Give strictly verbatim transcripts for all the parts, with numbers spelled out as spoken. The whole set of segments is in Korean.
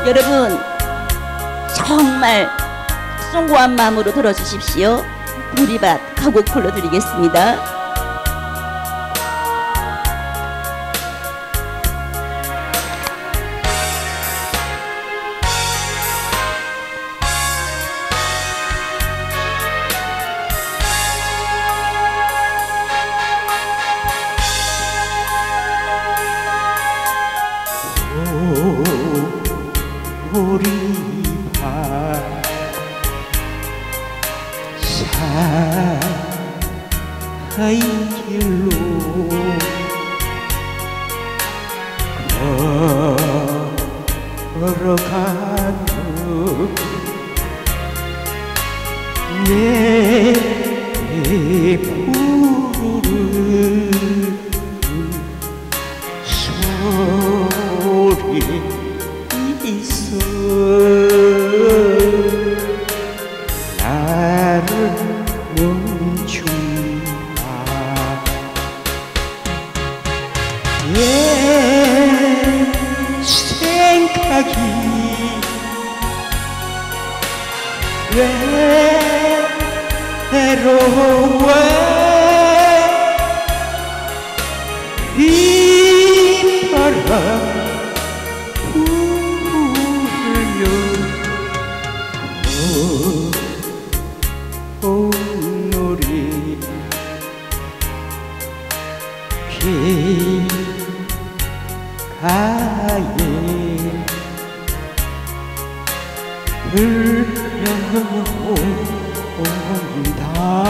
여러분 정말 숭고한 마음으로 들어주십시오. 보리밭 가곡 불러드리겠습니다. 보리밭 사이길로 걸어가는 내 푸르른 소리 있어 나를 멈춘다. 예 생각이 외로워 이 바람 봄놀이 길가에 흘러온다.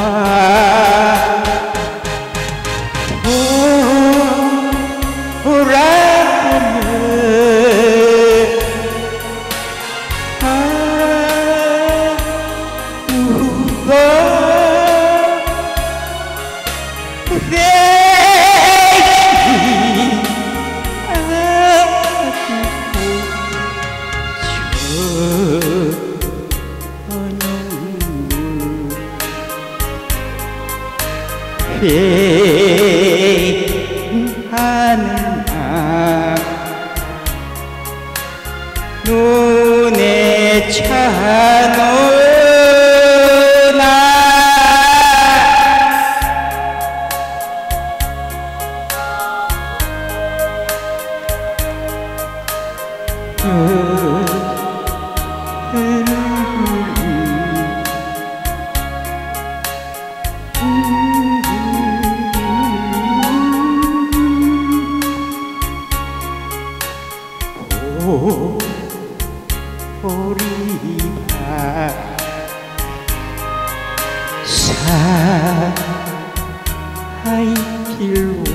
하는 나 눈에 차노나 보리밭 사이길로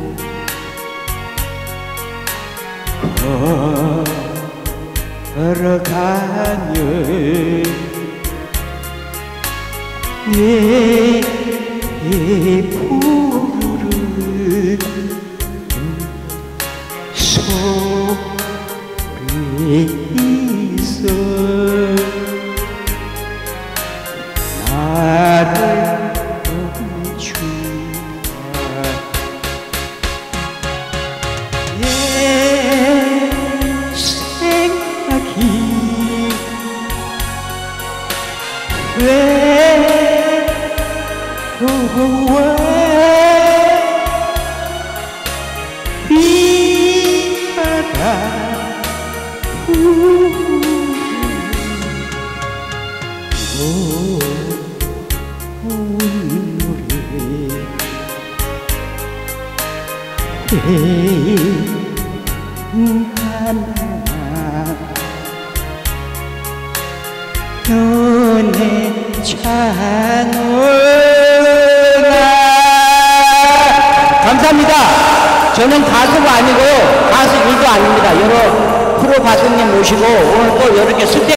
걸어가며 내 푸르른 소리 있어 나를 멈춘다. 예 생각이 외로워 이 바다 하나 눈에 차노나. 감사합니다. 저는 가수가 아니고 가수 일도 아닙니다. 여러 프로 가수님 모시고 오늘 또 이렇게 스테